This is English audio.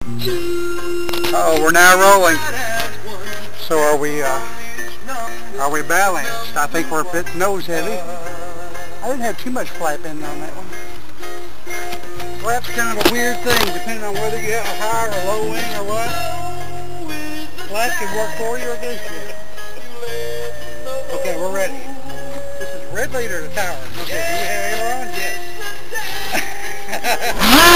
Oh, we're now rolling. So are we balanced? I think we're a bit nose heavy. I didn't have too much flapping on that one. Flap's kind of a weird thing, depending on whether you have a high or low wing or what. Flap can work for you or against you. Okay, we're ready. This is red leader to tower. Okay, do we have aileron? Yes.